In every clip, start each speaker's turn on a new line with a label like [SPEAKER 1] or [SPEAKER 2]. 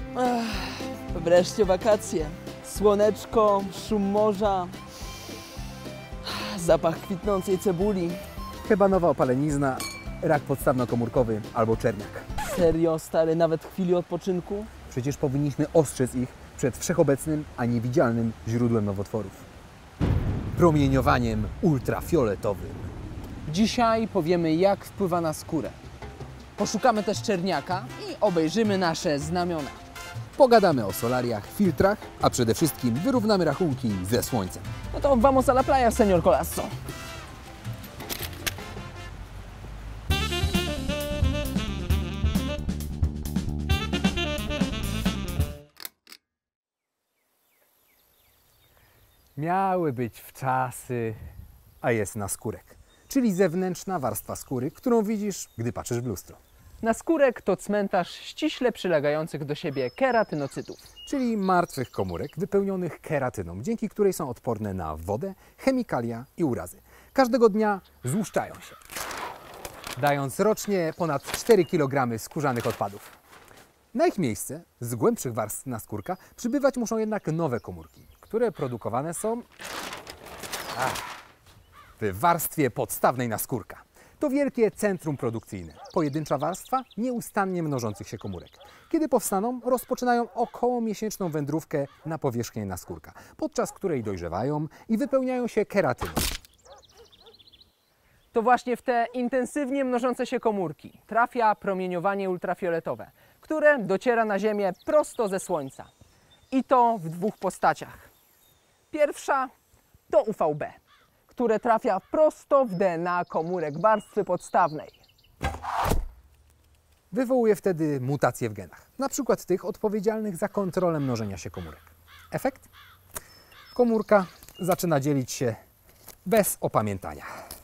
[SPEAKER 1] Wreszcie wakacje. Słoneczko, szum morza, zapach kwitnącej cebuli.
[SPEAKER 2] Chyba nowa opalenizna, rak podstawnokomórkowy albo czerniak.
[SPEAKER 1] Serio, stary, nawet chwili odpoczynku?
[SPEAKER 2] Przecież powinniśmy ostrzec ich przed wszechobecnym, a niewidzialnym źródłem nowotworów. Promieniowaniem ultrafioletowym.
[SPEAKER 1] Dzisiaj powiemy, jak wpływa na skórę. Poszukamy też czerniaka i obejrzymy nasze znamiona.
[SPEAKER 2] Pogadamy o solariach, filtrach, a przede wszystkim wyrównamy rachunki ze słońcem.
[SPEAKER 1] No to vamos a la playa, señor Colasso.
[SPEAKER 2] Miały być wczasy, a jest naskórek, czyli zewnętrzna warstwa skóry, którą widzisz, gdy patrzysz w lustro.
[SPEAKER 1] Naskórek to cmentarz ściśle przylegających do siebie keratynocytów.
[SPEAKER 2] Czyli martwych komórek wypełnionych keratyną, dzięki której są odporne na wodę, chemikalia i urazy. Każdego dnia złuszczają się, dając rocznie ponad 4 kg skórzanych odpadów. Na ich miejsce, z głębszych warstw naskórka, przybywać muszą jednak nowe komórki, które produkowane są w warstwie podstawnej naskórka. To wielkie centrum produkcyjne, pojedyncza warstwa nieustannie mnożących się komórek. Kiedy powstaną, rozpoczynają okołomiesięczną wędrówkę na powierzchnię naskórka, podczas której dojrzewają i wypełniają się keratyną.
[SPEAKER 1] To właśnie w te intensywnie mnożące się komórki trafia promieniowanie ultrafioletowe, które dociera na Ziemię prosto ze Słońca. I to w dwóch postaciach. Pierwsza to UVB, które trafia prosto w DNA komórek warstwy podstawnej.
[SPEAKER 2] Wywołuje wtedy mutacje w genach, na przykład tych odpowiedzialnych za kontrolę mnożenia się komórek. Efekt? Komórka zaczyna dzielić się bez opamiętania.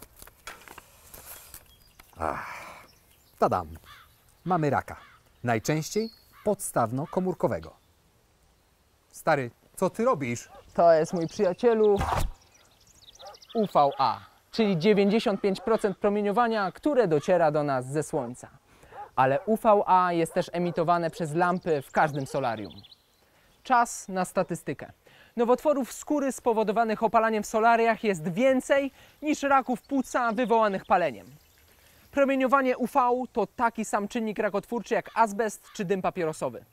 [SPEAKER 2] Tadam! Mamy raka. Najczęściej podstawno-komórkowego. Stary, co ty robisz?
[SPEAKER 1] To jest, mój przyjacielu, UVA, czyli 95% promieniowania, które dociera do nas ze Słońca. Ale UVA jest też emitowane przez lampy w każdym solarium. Czas na statystykę. Nowotworów skóry spowodowanych opalaniem w solariach jest więcej niż raków płuca wywołanych paleniem. Promieniowanie UV to taki sam czynnik rakotwórczy jak azbest czy dym papierosowy.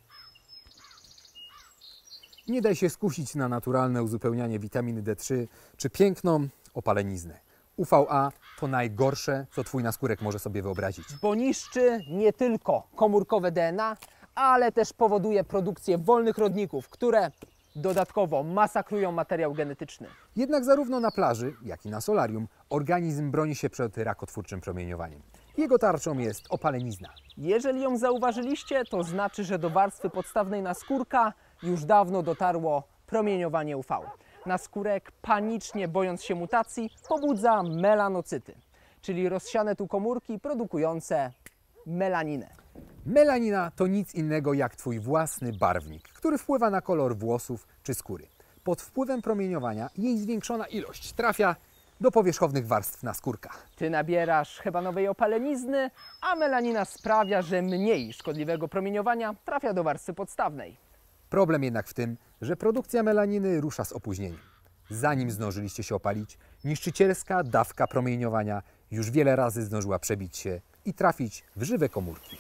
[SPEAKER 2] Nie daj się skusić na naturalne uzupełnianie witaminy D3 czy piękną opaleniznę. UVA to najgorsze, co twój naskórek może sobie wyobrazić.
[SPEAKER 1] Bo niszczy nie tylko komórkowe DNA, ale też powoduje produkcję wolnych rodników, które dodatkowo masakrują materiał genetyczny.
[SPEAKER 2] Jednak zarówno na plaży, jak i na solarium organizm broni się przed rakotwórczym promieniowaniem. Jego tarczą jest opalenizna.
[SPEAKER 1] Jeżeli ją zauważyliście, to znaczy, że do warstwy podstawnej naskórka już dawno dotarło promieniowanie UV. Naskórek, panicznie bojąc się mutacji, pobudza melanocyty, czyli rozsiane tu komórki produkujące melaninę.
[SPEAKER 2] Melanina to nic innego jak twój własny barwnik, który wpływa na kolor włosów czy skóry. Pod wpływem promieniowania jej zwiększona ilość trafia do powierzchownych warstw naskórka.
[SPEAKER 1] Ty nabierasz hebanowej opalenizny, a melanina sprawia, że mniej szkodliwego promieniowania trafia do warstwy podstawnej.
[SPEAKER 2] Problem jednak w tym, że produkcja melaniny rusza z opóźnieniem. Zanim zdążyliście się opalić, niszczycielska dawka promieniowania już wiele razy zdążyła przebić się i trafić w żywe komórki.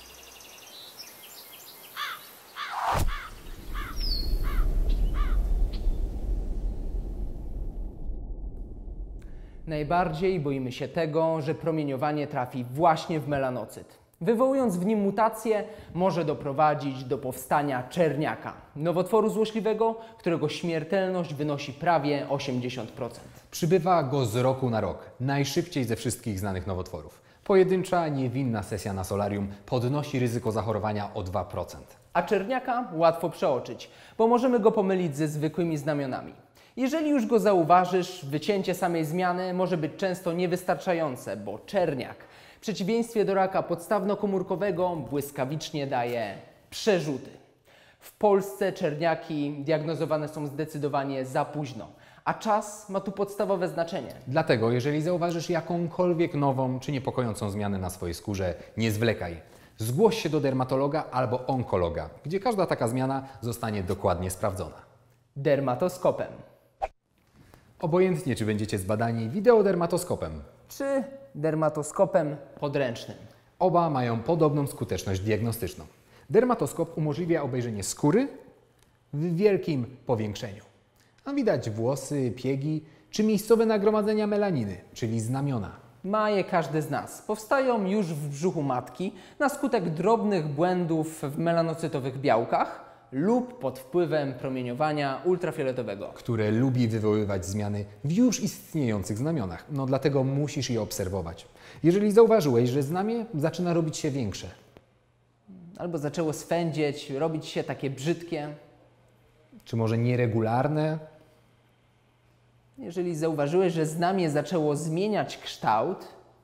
[SPEAKER 1] Najbardziej boimy się tego, że promieniowanie trafi właśnie w melanocyt. Wywołując w nim mutację, może doprowadzić do powstania czerniaka, nowotworu złośliwego, którego śmiertelność wynosi prawie 80%.
[SPEAKER 2] Przybywa go z roku na rok, najszybciej ze wszystkich znanych nowotworów. Pojedyncza, niewinna sesja na solarium podnosi ryzyko zachorowania o 2%.
[SPEAKER 1] A czerniaka łatwo przeoczyć, bo możemy go pomylić ze zwykłymi znamionami. Jeżeli już go zauważysz, wycięcie samej zmiany może być często niewystarczające, bo czerniak, w przeciwieństwie do raka podstawnokomórkowego, błyskawicznie daje przerzuty. W Polsce czerniaki diagnozowane są zdecydowanie za późno, a czas ma tu podstawowe znaczenie.
[SPEAKER 2] Dlatego, jeżeli zauważysz jakąkolwiek nową czy niepokojącą zmianę na swojej skórze, nie zwlekaj. Zgłoś się do dermatologa albo onkologa, gdzie każda taka zmiana zostanie dokładnie sprawdzona.
[SPEAKER 1] Dermatoskopem.
[SPEAKER 2] Obojętnie, czy będziecie zbadani wideodermatoskopem.
[SPEAKER 1] Czy dermatoskopem podręcznym.
[SPEAKER 2] Oba mają podobną skuteczność diagnostyczną. Dermatoskop umożliwia obejrzenie skóry w wielkim powiększeniu. A widać włosy, piegi czy miejscowe nagromadzenia melaniny, czyli znamiona.
[SPEAKER 1] Ma je każdy z nas. Powstają już w brzuchu matki na skutek drobnych błędów w melanocytowych białkach lub pod wpływem promieniowania ultrafioletowego.
[SPEAKER 2] Które lubi wywoływać zmiany w już istniejących znamionach. No dlatego musisz je obserwować. Jeżeli zauważyłeś, że znamie zaczyna robić się większe,
[SPEAKER 1] Albo zaczęło swędzieć, robić się takie brzydkie.
[SPEAKER 2] czy może nieregularne,
[SPEAKER 1] Jeżeli zauważyłeś, że znamie zaczęło zmieniać kształt,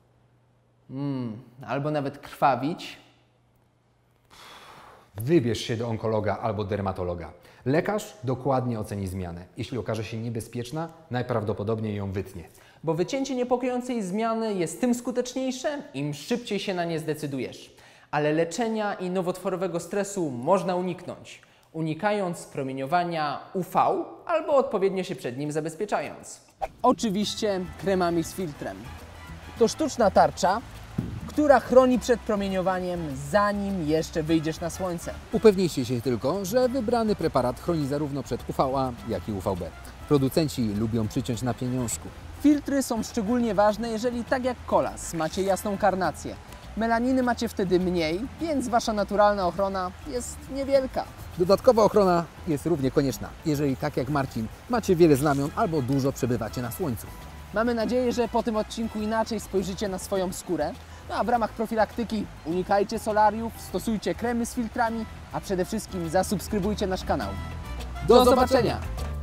[SPEAKER 1] albo nawet krwawić,
[SPEAKER 2] wybierz się do onkologa albo dermatologa. Lekarz dokładnie oceni zmianę. Jeśli okaże się niebezpieczna, najprawdopodobniej ją wytnie.
[SPEAKER 1] bo wycięcie niepokojącej zmiany jest tym skuteczniejsze, im szybciej się na nie zdecydujesz. Ale leczenia i nowotworowego stresu można uniknąć, unikając promieniowania UV albo odpowiednio się przed nim zabezpieczając. Oczywiście kremami z filtrem. To sztuczna tarcza, która chroni przed promieniowaniem, zanim jeszcze wyjdziesz na słońce.
[SPEAKER 2] Upewnijcie się tylko, że wybrany preparat chroni zarówno przed UVA, jak i UVB. Producenci lubią przyciąć na pieniążku.
[SPEAKER 1] Filtry są szczególnie ważne, jeżeli tak jak kolas macie jasną karnację. Melaniny macie wtedy mniej, więc wasza naturalna ochrona jest niewielka.
[SPEAKER 2] Dodatkowa ochrona jest równie konieczna, jeżeli tak jak Marcin macie wiele znamion albo dużo przebywacie na słońcu.
[SPEAKER 1] Mamy nadzieję, że po tym odcinku inaczej spojrzycie na swoją skórę. No a w ramach profilaktyki unikajcie solariów, stosujcie kremy z filtrami, a przede wszystkim zasubskrybujcie nasz kanał. Do zobaczenia!